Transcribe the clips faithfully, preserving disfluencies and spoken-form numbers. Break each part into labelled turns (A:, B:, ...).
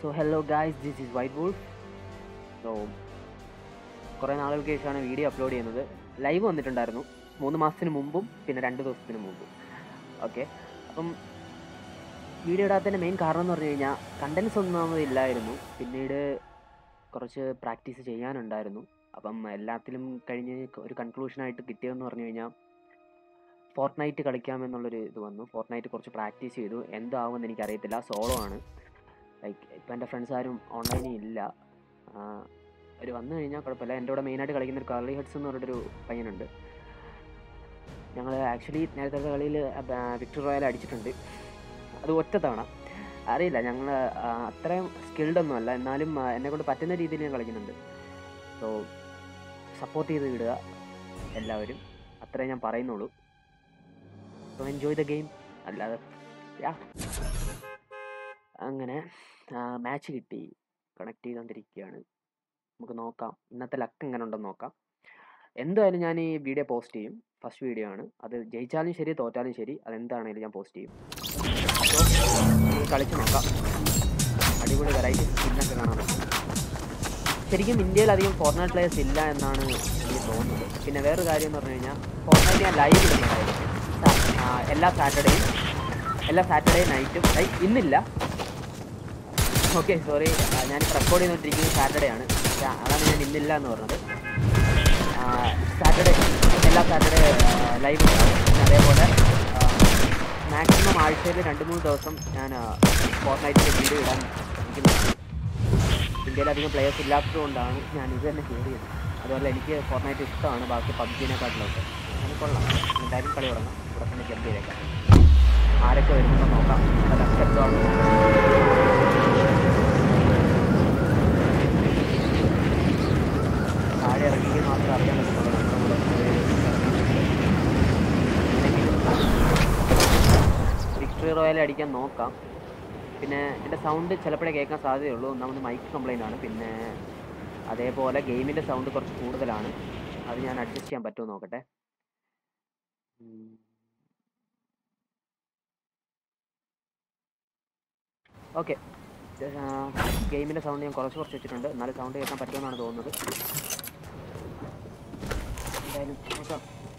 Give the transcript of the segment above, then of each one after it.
A: So hello guys, this is White Wolf. So കുറേ നാളുകൾക്ക് ശേഷമാണ് വീഡിയോ അപ്ലോഡ് ചെയ്യുന്നത്. ലൈവ് വന്നിട്ടുണ്ടായിരുന്നു മൂന്ന് മാസത്തിന് മുമ്പും പിന്നെ രണ്ട് ദിവസത്തിന് മുമ്പും. ഓക്കെ, അപ്പം വീഡിയോ ഇടാത്തതിൻ്റെ മെയിൻ കാരണം എന്ന് പറഞ്ഞു കഴിഞ്ഞാൽ കണ്ടൻസ് ഒന്നാമത് ഇല്ലായിരുന്നു. പിന്നീട് കുറച്ച് പ്രാക്ടീസ് ചെയ്യാനുണ്ടായിരുന്നു. അപ്പം എല്ലാത്തിലും കഴിഞ്ഞ് ഒരു കൺക്ലൂഷനായിട്ട് കിട്ടിയതെന്ന് പറഞ്ഞു കഴിഞ്ഞാൽ ഫോർട്ട്നൈറ്റ് കളിക്കാമെന്നുള്ളൊരു ഇത് വന്നു. ഫോർട്ട്നൈറ്റ് കുറച്ച് പ്രാക്ടീസ് ചെയ്തു. എന്താവുമെന്ന് എനിക്കറിയത്തില്ല. സോളോ ആണ്. ലൈക്ക് ഇപ്പം എൻ്റെ ഫ്രണ്ട്സ് ആരും ഓൺലൈനിൽ ഇല്ല. അവർ വന്നു കഴിഞ്ഞാൽ കുഴപ്പമില്ല. എൻ്റെ കൂടെ മെയിനായിട്ട് കളിക്കുന്ന ഒരു കർലി ഹെഡ്സ് എന്ന് പറഞ്ഞിട്ടൊരു പയ്യനുണ്ട്. ഞങ്ങൾ ആക്ച്വലി നേരത്തെ കളിയിൽ വിക്ടർ റോയൽ അടിച്ചിട്ടുണ്ട്. അത് ഒറ്റ തവണ. അറിയില്ല, ഞങ്ങൾ അത്രയും സ്കിൽഡ് ഒന്നും അല്ല, എന്നാലും എന്നെക്കൊണ്ട് പറ്റുന്ന രീതിയിൽ ഞാൻ കളിക്കുന്നുണ്ട്. സോ സപ്പോർട്ട് ചെയ്ത് വിടുക എല്ലാവരും, അത്രേ ഞാൻ പറയുന്നുള്ളൂ. So enjoy the game. അല്ലാതെ യാ അങ്ങനെ മാച്ച് കിട്ടി, കണക്ട് ചെയ്തുകൊണ്ടിരിക്കുകയാണ്. നമുക്ക് നോക്കാം ഇന്നത്തെ ലക്ക് എങ്ങനെ ഉണ്ടെന്ന് നോക്കാം. എന്തായാലും ഞാൻ ഈ വീഡിയോ പോസ്റ്റ് ചെയ്യും. ഫസ്റ്റ് വീഡിയോ ആണ്. അത് ജയിച്ചാലും ശരി തോറ്റാലും ശരി, അതെന്താണെങ്കിലും ഞാൻ പോസ്റ്റ് ചെയ്യും. അപ്പോൾ കളിച്ച് നോക്കാം. അടിപൊളി വെറൈറ്റി സ്കിന്നൊക്കെ കാണാൻ പറ്റും. ശരിക്കും ഇന്ത്യയിൽ അധികം ഫോർട്ട്നൈറ്റ് പ്ലേയേഴ്സ് ഇല്ല എന്നാണ് എനിക്ക് തോന്നുന്നത്. പിന്നെ വേറൊരു കാര്യം എന്ന് പറഞ്ഞു കഴിഞ്ഞാൽ ഫോർട്ട്നൈറ്റ് ഞാൻ ലൈവ് ഇടുന്നുണ്ടായിരുന്നു എല്ലാ സാറ്റർഡേയും എല്ലാ സാറ്റർഡേ നൈറ്റും. ലൈക്ക് ഇന്നില്ല, ഓക്കെ സോറി, ഞാൻ റെക്കോർഡ് ചെയ്തുകൊണ്ടിരിക്കുന്നത് സാറ്റർഡേ ആണ്. അതാണ് ഞാൻ ഇന്നില്ല എന്ന് പറഞ്ഞത്. സാറ്റർഡേ എല്ലാ സാറ്റർഡേ ലൈവ് ഉണ്ടാവും. പിന്നെ അതേപോലെ മാക്സിമം ആഴ്ചയിൽ രണ്ട് മൂന്ന് ദിവസം ഞാൻ ഫോർട്ട്നൈറ്റിൻ്റെ വീഡിയോ ഇടാൻ ശ്രമിക്കുന്നുണ്ട്. ഇന്ത്യയിലധികം പ്ലേയേഴ്സ് ഇല്ലാത്തത് കൊണ്ടാണ് ഞാൻ ഇത് തന്നെ കയറിയത്. അതുപോലെ എനിക്ക് ഫോർട്ട്നൈറ്റ് ഇഷ്ടമാണ് ബാക്കി പബ്ജിനെക്കാട്ടിലൊക്കെ. അങ്ങനെ കൊള്ളാം. എന്തായാലും കളി തുടങ്ങാം. ഇവിടെ തന്നെ ജമ്പ് ചെയ്തേക്കാം. ആരൊക്കെ വരുന്നുണ്ടോ നോക്കാം. ലക്ഷത്തോളം താഴെ ഇറങ്ങിയെങ്കിൽ മാത്രം അറിയാൻ പറ്റുള്ളൂ. വിക്ടറി റോയൽ അടിക്കാൻ നോക്കാം. പിന്നെ എൻ്റെ സൗണ്ട് ചിലപ്പോഴേ കേൾക്കാൻ സാധ്യതയുള്ളൂ. ഒന്നാമത് മൈക്ക് കംപ്ലൈൻ്റ് ആണ്. പിന്നെ അതേപോലെ ഗെയിമിൻ്റെ സൗണ്ട് കുറച്ച് കൂടുതലാണ്. അത് ഞാൻ അഡ്ജസ്റ്റ് ചെയ്യാൻ പറ്റുമോ നോക്കട്ടെ. ഓക്കെ, ഗെയിമിൻ്റെ സൗണ്ട് ഞാൻ കുറച്ച് കുറച്ച് വെച്ചിട്ടുണ്ട്. എന്നാലും സൗണ്ട് കേൾക്കാൻ പറ്റുമെന്നാണ് തോന്നുന്നത്. എന്തായാലും നോക്കാം.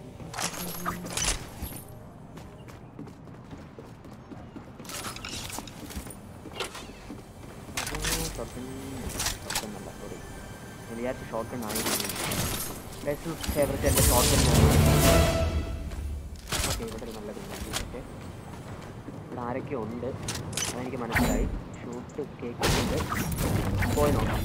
A: ഷോർട്ടല്ല സോറി, ഞാൻ വിചാരിച്ച ഷോർട്ട് ഗൺ ആയിരുന്നു. ഫേവറേറ്റ് എൻ്റെ ഷോർട്ട് ഗൺ. ഓക്കെ, ഇവിടെ ഒരു നല്ല ഗൺ. ഓക്കെ, ഇവിടെ ആരൊക്കെ ഉണ്ട് അതെനിക്ക് മനസ്സിലായി. ഷൂട്ട് കേൾക്കുന്നുണ്ട്. പോയി നോക്കാം.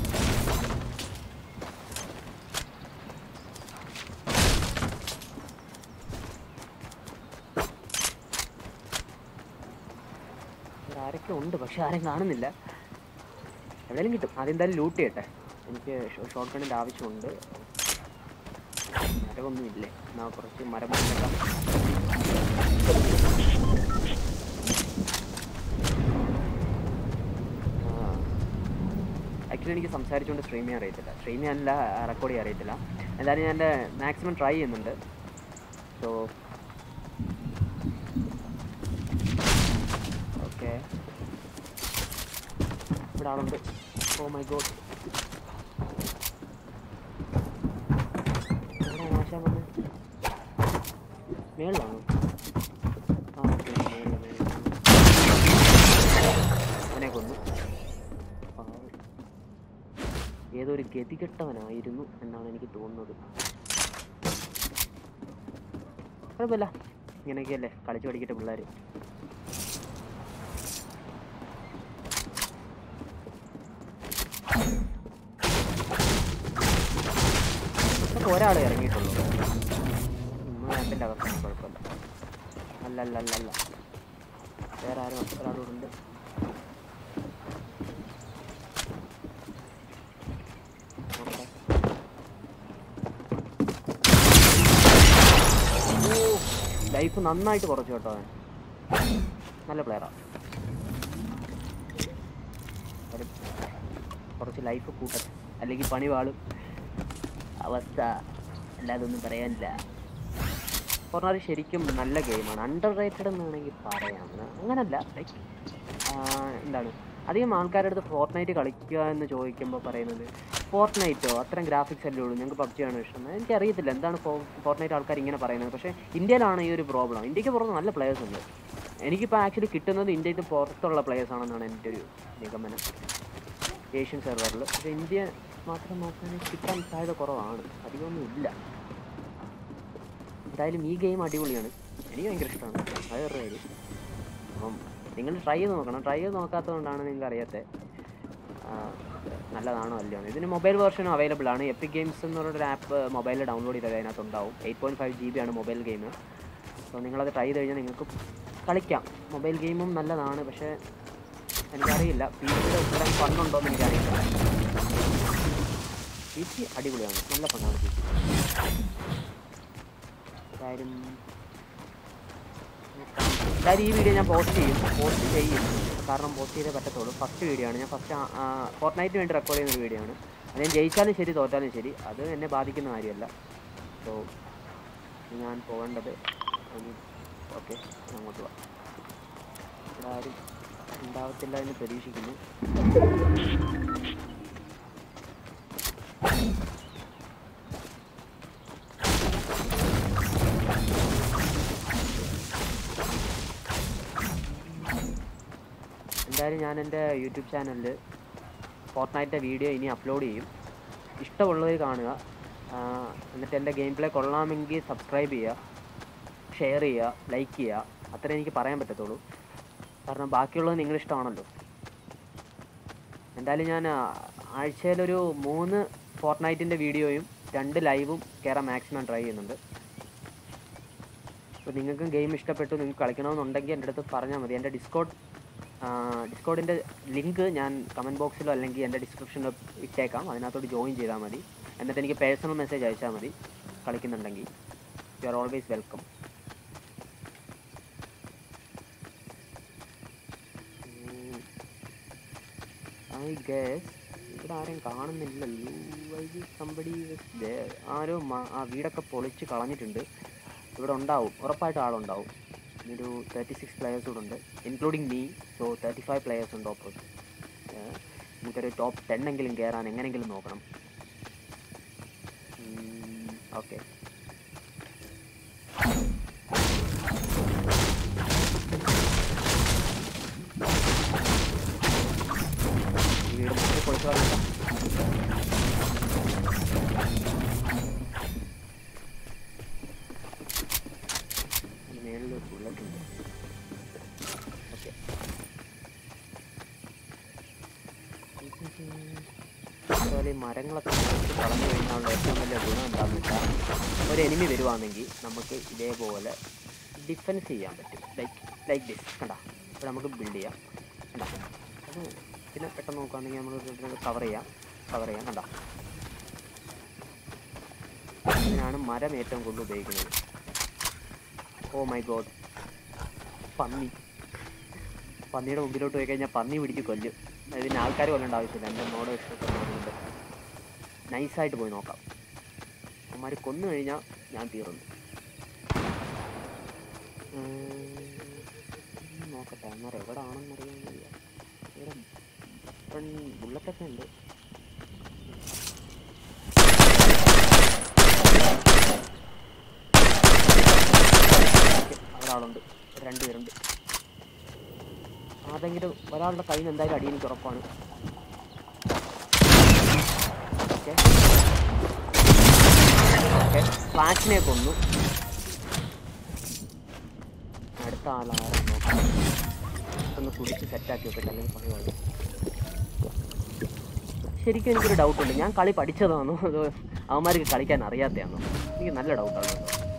A: ഇവിടെ ആരൊക്കെ ഉണ്ട്, പക്ഷെ ആരും കാണുന്നില്ല. എവിടെയെങ്കിലും കിട്ടും. അതെന്തായാലും ലൂട്ട് ചെയ്യട്ടെ. എനിക്ക് ഷോർട്ട് ഗണ്ണിൻ്റെ ആവശ്യമുണ്ട്. മരമൊന്നും ഇല്ലേ? എന്നാൽ കുറച്ച് മരം വെക്കാം. ആക്ച്വലി എനിക്ക് സംസാരിച്ചുകൊണ്ട് സ്ട്രീം ചെയ്യാൻ അറിയത്തില്ല. സ്ട്രീം ചെയ്യാനല്ല, റെക്കോർഡ് ചെയ്യാൻ അറിയത്തില്ല. എന്തായാലും ഞാൻ എൻ്റെ മാക്സിമം ട്രൈ ചെയ്യുന്നുണ്ട്. സോ ഓക്കെ, ഇവിടെ ആളുണ്ട്. ഓ മൈ ഗോഡ്, എവിടെ നാശം വന്ന്? മേളിലാണോ? ആ ഓക്കെ, മേളിൽ മേളിൽ അവനെ കൊന്നു. ഏതൊരു ഗതികെട്ടവനായിരുന്നു എന്നാണ് എനിക്ക് തോന്നുന്നത്. കുഴപ്പമില്ല, ഇങ്ങനെയൊക്കെയല്ലേ കളിച്ചു പഠിക്കട്ടെ പിള്ളേർ. ഇതൊക്കെ ഒരാളെ ഇറങ്ങിയിട്ടുള്ളൂ. രണ്ടിൻ്റെ അകത്താണ്. കുഴപ്പമില്ല. അല്ല അല്ല അല്ല അല്ല വേറെ ആരും ഒരാളോടുണ്ട്. ലൈഫ് നന്നായിട്ട് കുറച്ചു കേട്ടോ. അവൻ നല്ല പ്ലെയറാണ്. കുറച്ച് ലൈഫ് കൂട്ടട്ടെ, അല്ലെങ്കിൽ പണി വാളും അവസ്ഥ. അല്ലാതെ ഒന്നും പറയാനില്ല. ഫോർട്ട്നൈറ്റ് ശരിക്കും നല്ല ഗെയിമാണ്. അണ്ടർ റേറ്റഡ് എന്നാണെങ്കിൽ പറയാം. അങ്ങനല്ല, ലൈക്ക് എന്താണ് അധികം ആൾക്കാരുടെ അടുത്ത് ഫോർട്ട്നൈറ്റ് കളിക്കുക എന്ന് ചോദിക്കുമ്പോൾ പറയുന്നത് ഫോർട്ട്നൈറ്റോ അത്രയും ഗ്രാഫിക്സ് അല്ലേ ഉള്ളൂ, ഞങ്ങൾക്ക് പബ്ജിയാണ് ഇഷ്ടം. എനിക്കറിയത്തില്ല എന്താണ് ഫോ ഫോർട്ട്നൈറ്റ് ആൾക്കാർ ഇങ്ങനെ പറയുന്നത്. പക്ഷേ ഇന്ത്യയിലാണ് ഈ ഒരു പ്രോബ്ലം. ഇന്ത്യക്ക് പുറത്ത് നല്ല പ്ലേയേഴ്സ് ഉണ്ട്. എനിക്കിപ്പോൾ ആക്ച്വലി കിട്ടുന്നത് ഇന്ത്യക്ക് പുറത്തുള്ള പ്ലേയേഴ്സ് ആണെന്നാണ് എൻ്റെ ഒരു നിഗമനം ഏഷ്യൻ സെർവറിൽ. പക്ഷേ ഇന്ത്യ മാത്രം നോക്കാൻ കിട്ടാൻ സാധ്യത കുറവാണ്, അധികമൊന്നും ഇല്ല. എന്തായാലും ഈ ഗെയിം അടിപൊളിയാണ്, എനിക്ക് ഭയങ്കര ഇഷ്ടമാണ്, അത് വേറെ കാര്യം. അപ്പം നിങ്ങൾ ട്രൈ ചെയ്ത് നോക്കണം. ട്രൈ ചെയ്ത് നോക്കാത്തതുകൊണ്ടാണ് നിങ്ങൾക്ക് അറിയാത്തത് നല്ലതാണോ അല്ലയോ. ഇതിന് മൊബൈൽ വേർഷനും അവൈലബിൾ ആണ്. എപ്പിക് ഗെയിംസ് എന്ന് പറഞ്ഞൊരു ആപ്പ് മൊബൈലിൽ ഡൗൺലോഡ് ചെയ്താൽ അതിനകത്ത് ഉണ്ടാവും. Eight point five G B ആണ് മൊബൈൽ ഗെയിം. സോ നിങ്ങളത് ട്രൈ ചെയ്ത് കഴിഞ്ഞാൽ നിങ്ങൾക്ക് കളിക്കാം. മൊബൈൽ ഗെയിമും നല്ലതാണ്, പക്ഷേ എനിക്കറിയില്ല പി സിയുടെ ഇത്രയും ഫണ്ണുണ്ടോ എന്ന് എനിക്കറിയില്ല. പി സി അടിപൊളിയാണ്, നല്ല ഫണ്ണാണ് പി സി. എന്തായാലും എന്തായാലും ഈ വീഡിയോ ഞാൻ പോസ്റ്റ് ചെയ്യും പോസ്റ്റ് ചെയ്യും കാരണം പോസ്റ്റ് ചെയ്തേ പറ്റത്തുള്ളൂ. ഫസ്റ്റ് വീഡിയോ ആണ്, ഞാൻ ഫസ്റ്റ് ഫോർട്ട്നൈറ്റിന് വേണ്ടി റെക്കോർഡ് ചെയ്യുന്നൊരു വീഡിയോ ആണ്. അത് ഞാൻ ജയിച്ചാലും ശരി തോറ്റാലും ശരി അത് എന്നെ ബാധിക്കുന്ന കാര്യമല്ല. സോ ഞാൻ പോകേണ്ടത് ഓക്കെ അങ്ങോട്ട് പോവാം. ഇവിടെ ആരും ഉണ്ടാവത്തില്ല എന്ന് പ്രതീക്ഷിക്കുന്നു. എന്തായാലും ഞാൻ എൻ്റെ യൂട്യൂബ് ചാനലിൽ ഫോർട്ട്നൈറ്റിൻ്റെ വീഡിയോ ഇനി അപ്ലോഡ് ചെയ്യും. ഇഷ്ടമുള്ളവർ കാണുക. എന്നിട്ട് എൻ്റെ ഗെയിം പ്ലേ കൊള്ളാമെങ്കിൽ സബ്സ്ക്രൈബ് ചെയ്യുക, ഷെയർ ചെയ്യുക, ലൈക്ക് ചെയ്യുക. അത്രേ എനിക്ക് പറയാൻ പറ്റത്തുള്ളൂ, കാരണം ബാക്കിയുള്ളത് നിങ്ങളിഷ്ടമാണല്ലോ. എന്തായാലും ഞാൻ ആഴ്ചയിലൊരു മൂന്ന് ഫോർട്ട്നൈറ്റിൻ്റെ വീഡിയോയും രണ്ട് ലൈവും കയറാൻ മാക്സിമം ട്രൈ ചെയ്യുന്നുണ്ട്. അപ്പോൾ നിങ്ങൾക്കും ഗെയിം ഇഷ്ടപ്പെട്ടു, നിങ്ങൾക്ക് കളിക്കണമെന്നുണ്ടെങ്കിൽ എൻ്റെ അടുത്ത് പറഞ്ഞാൽ മതി. എൻ്റെ ഡിസ്കോഡ് ഡിസ്കോഡിൻ്റെ ലിങ്ക് ഞാൻ കമൻറ്റ് ബോക്സിലോ അല്ലെങ്കിൽ എൻ്റെ ഡിസ്ക്രിപ്ഷനിലോ ഇട്ടേക്കാം. അതിനകത്തോട്ട് ജോയിൻ ചെയ്താൽ മതി. എന്നിട്ട് എനിക്ക് പേഴ്സണൽ മെസ്സേജ് അയച്ചാൽ മതി കളിക്കുന്നുണ്ടെങ്കിൽ. You are always welcome. I guess ഇവിടെ ആരെയും കാണുന്നില്ലല്ലോ. ഐ ഗെസ് സംബഡി ആരോ ആ വീടൊക്കെ പൊളിച്ച് കളഞ്ഞിട്ടുണ്ട്. ഇവിടെ ഉണ്ടാവും, ഉറപ്പായിട്ട് ആളുണ്ടാവും. ഒരു തേർട്ടി സിക്സ് പ്ലെയേഴ്സ് കൂടെ ഉണ്ട്, including me. So thirty five players ഉണ്ട് ഓപ്പോസിറ്റ്. നമുക്കൊരു ടോപ്പ് ടെൻ എങ്കിലും കയറാൻ എങ്ങനെയെങ്കിലും നോക്കണം. ഓക്കെ വീട് നമുക്ക് പൊളിച്ചു കളയാം. മേളിലൊരു ബുള്ളറ്റ് ഉണ്ട്. ഓക്കെ അതുപോലെ ഈ മരങ്ങളൊക്കെ കളഞ്ഞു കഴിഞ്ഞാലുള്ള ഏറ്റവും വലിയ ഗുണം എന്താണെന്ന് വെച്ചാൽ ഒരു എനിമി വരുവാണെങ്കിൽ നമുക്ക് ഇതേപോലെ ഡിഫെൻസ് ചെയ്യാൻ പറ്റും. ലൈക്ക് ലൈക്ക് ദിസ് കണ്ടാ. ഇവിടെ നമുക്ക് ബിൽഡ് ചെയ്യാം കണ്ടാ. അത് പിന്നെ പെട്ടെന്ന് നോക്കുകയാണെങ്കിൽ നമ്മൾ കവർ ചെയ്യാം കവർ ചെയ്യാം കണ്ടാ. ഇതിനാണ് മരം ഏറ്റവും കൂടുതൽ ഉപയോഗിക്കുന്നത്. ഓ മൈ ഗോഡ്, പന്നി. പന്നിയുടെ മുമ്പിലോട്ട് പോയി കഴിഞ്ഞാൽ പന്നി പിടിച്ച് കൊല്ലും. ഇതിന് ആൾക്കാർ കൊല്ലേണ്ട ആവശ്യമില്ല. എൻ്റെ മോഡോ ഇഷ്ടപ്പെടുന്നുണ്ട്. നൈസായിട്ട് പോയി നോക്കാം. അവന്മാർ കൊന്നു കഴിഞ്ഞാൽ ഞാൻ തീർന്നു. നോക്കട്ടെ അന്നേരം എവിടെ ആണെന്നറിയാൻ വയ്യ. ഇവിടെ ബുള്ളറ്റൊക്കെ ഉണ്ട്. ഒരാളുണ്ട്, രണ്ട് പേരുണ്ട്. അതെങ്കിലും ഒരാളുടെ കയ്യിൽ നിന്ന് എന്തായാലും അടി എനിക്ക് ഉറപ്പാണ്. ഓക്കെ ഓക്കെ ഫ്ലാഷിനെ കൊന്നു. അടുത്ത ആളാരാ നോക്കാം. ഒന്ന് കുടിച്ച് സെറ്റാക്കി വെക്കട്ടെ, അല്ലെങ്കിൽ പണി പോലെ. ശരിക്കും എനിക്കൊരു ഡൗട്ടുണ്ട്, ഞാൻ കളി പഠിച്ചതാണോ അതോ അവന്മാർക്ക് കളിക്കാൻ അറിയാത്തതാണോ? എനിക്ക് നല്ല ഡൗട്ടാണ്.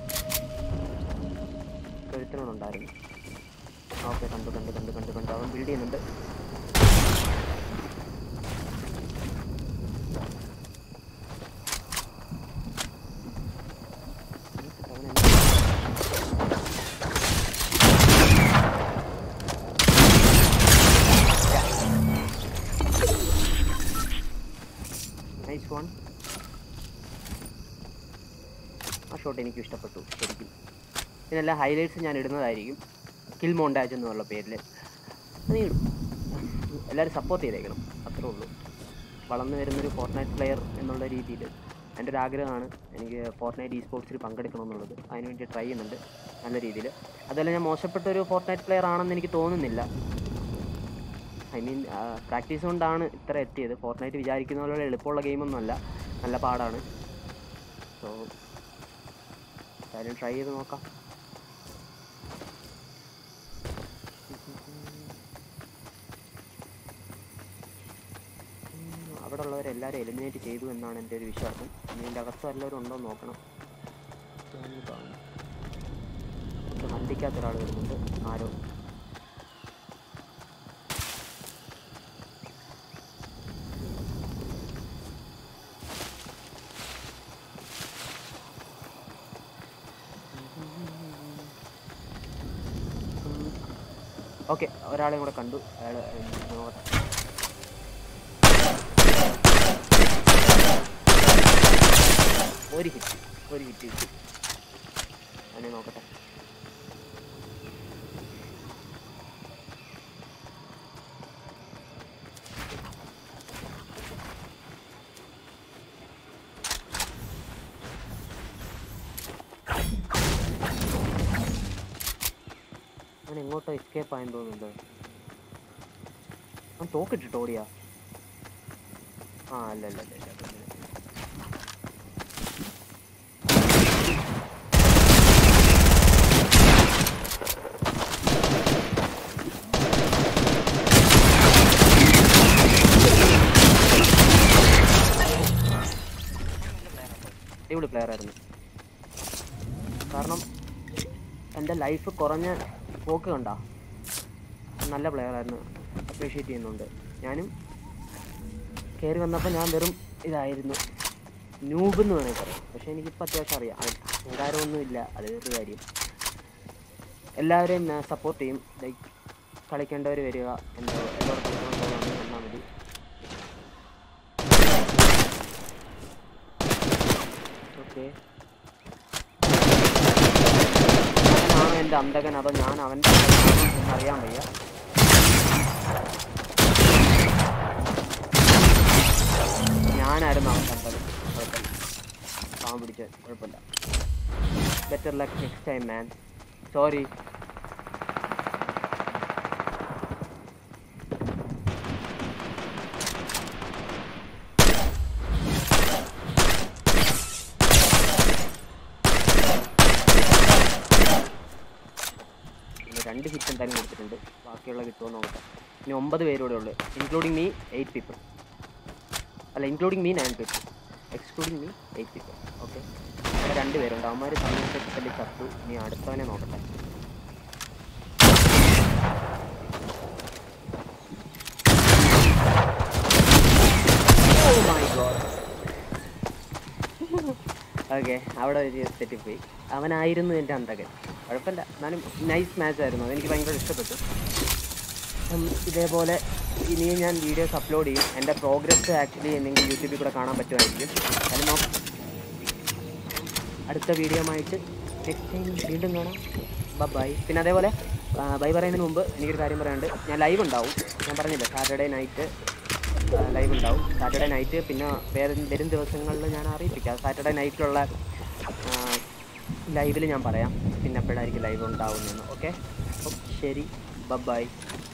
A: കഴുത്തിനോടുണ്ടായിരുന്നു. ഓക്കെ കണ്ടു കണ്ടു കണ്ടു കണ്ടു കണ്ടു അവൻ ബിൽഡ് ചെയ്യുന്നുണ്ട്. Nice one. ആ ഷോട്ട് എനിക്ക് ഇഷ്ടപ്പെട്ടു ശരിക്കും. ഇതിനെല്ലാം ഹൈലൈറ്റ്സ് ഞാൻ ഇടുന്നതായിരിക്കും, കിൽ മോണ്ടാജ് എന്നുള്ള പേരിൽ. അത് ഇടും. എല്ലാവരും സപ്പോർട്ട് ചെയ്തേക്കണം, അത്രേ ഉള്ളൂ. വളർന്നു വരുന്നൊരു ഫോർട്ട്നൈറ്റ് പ്ലെയർ എന്നുള്ള രീതിയിൽ എൻ്റെ ഒരു ആഗ്രഹമാണ് എനിക്ക് ഫോർട്ട്നൈറ്റ് ഇ സ്പോർട്സിൽ പങ്കെടുക്കണമെന്നുള്ളത്. അതിനുവേണ്ടി ട്രൈ ചെയ്യുന്നുണ്ട് നല്ല രീതിയിൽ. അതുപോലെ ഞാൻ മോശപ്പെട്ടൊരു ഫോർട്ട്നൈറ്റ് പ്ലെയർ ആണെന്ന് എനിക്ക് തോന്നുന്നില്ല. ഐ മീൻ പ്രാക്ടീസ് കൊണ്ടാണ് ഇത്ര എത്തിയത്. ഫോർട്ട്നൈറ്റ് വിചാരിക്കുന്ന പോലെ എളുപ്പമുള്ള ഗെയിമൊന്നുമല്ല, നല്ല പാടാണ്. സോ എന്തായാലും ട്രൈ ചെയ്ത് നോക്കാം. അവിടെ ഉള്ളവരെല്ലാവരും എലിമിനേറ്റ് ചെയ്തു എന്നാണ് എൻ്റെ ഒരു വിശ്വാസം. ഇനി ഇതിൻ്റെ അകത്തും എല്ലാവരും ഉണ്ടോ എന്ന് നോക്കണം. വണ്ടിക്കകത്ത് ഒരാൾ വരുന്നുണ്ട്, ആരോ. ഓക്കെ, ഒരാളെയും കൂടെ കണ്ടു. അയാൾ നോക്കട്ടെ. ഒരു ഹിറ്റ് ഒരു ഹിറ്റ് കിട്ടി. അതിനെ നോക്കട്ടെ. അവൻ എങ്ങോട്ടോ എസ്കേപ്പ് ആയെന്ന് തോന്നുന്നുണ്ട്. അവൻ തോക്കിട്ടിട്ട് ഓടിയാ? ആ അല്ല അല്ല അല്ല അല്ല അടിപൊളി പ്ലെയർ ആയിരുന്നു. കാരണം എൻ്റെ ലൈഫ് കുറഞ്ഞ പോക്ക് കണ്ട നല്ല പ്ലെയർ ആയിരുന്നു. അപ്രീഷിയേറ്റ് ചെയ്യുന്നുണ്ട്. ഞാനും കയറി വന്നപ്പോൾ ഞാൻ വെറും ഇതായിരുന്നു, ന്യൂബ് എന്ന് വേണമെങ്കിൽ പറയാം. പക്ഷേ എനിക്കിപ്പോൾ അത്യാവശ്യം അറിയാം, അഹങ്കാരമൊന്നുമില്ല. അത് വേറൊരു കാര്യം. എല്ലാവരെയും ഞാൻ സപ്പോർട്ട് ചെയ്യും. ലൈക്ക് കളിക്കേണ്ടവർ വരിക, എന്തോ എല്ലാവർക്കും വന്നാൽ മതി. ഓക്കെ, അവനാണ് എൻ്റെ അന്തകൻ, അതോ ഞാൻ അവൻ്റെ എന്നറിയാൻ വയ്യ. ഞാനായിരുന്നു അവൻ കണ്ടത്. കുഴപ്പമില്ല, പാവം പിടിച്ച് കുഴപ്പമില്ല. Better luck next time man. Sorry. രണ്ട് ഹിറ്റ് എന്തായാലും കൊടുത്തിട്ടുണ്ട്. ബാക്കിയുള്ള കിട്ടുമോ നോക്കട്ടെ. ഇനി ഒമ്പത് പേരൂടെ ഉള്ളു, ഇൻക്ലൂഡിങ് മീ എയ്റ്റ് പീപ്പിൾ. അല്ല, including me nine people, excluding me eight people. Okay, ഇവിടെ രണ്ട് പേരുണ്ട്. അവന്മാർ സമയത്തെങ്കിൽ ചത്തു. ഇനി അടുത്തവനെ നോക്കട്ടെ. ഓക്കെ, അവിടെ ഒരു തെറ്റിപ്പോയി. അവനായിരുന്നു എൻ്റെ അന്തകൻ. കുഴപ്പമില്ല, എന്നാലും നൈസ് മാച്ച് ആയിരുന്നു. അതെനിക്ക് ഭയങ്കര ഇഷ്ടപ്പെട്ടു. ഇതേപോലെ ഇനിയും ഞാൻ വീഡിയോസ് അപ്ലോഡ് ചെയ്യും. എൻ്റെ പ്രോഗ്രസ് ആക്ച്വലി എന്തെങ്കിലും യൂട്യൂബിൽ കൂടെ കാണാൻ പറ്റുമായിരിക്കും. അത് നോക്കാം. അടുത്ത വീഡിയോ ആയിട്ട് നെക്സ്റ്റ് ടൈം വീണ്ടും കാണാം. ബൈ. പിന്നെ അതേപോലെ ബൈ പറയുന്നതിന് മുമ്പ് എനിക്കൊരു കാര്യം പറയാനുണ്ട്. ഞാൻ ലൈവ് ഉണ്ടാവും. ഞാൻ പറഞ്ഞില്ല, സാറ്റർഡേ നൈറ്റ് ലൈവ് ഉണ്ടാവും. സാറ്റർഡേ നൈറ്റ് പിന്നെ വേറെ വരും ദിവസങ്ങളിൽ ഞാൻ അറിയിപ്പിക്കാം. സാറ്റർഡേ നൈറ്റിലുള്ള ലൈവിൽ ഞാൻ പറയാം പിന്നെ എപ്പോഴായിരിക്കും ലൈവ് ഉണ്ടാവുന്നതെന്ന്. ഓക്കെ, അപ്പോൾ ശരി, ബൈ.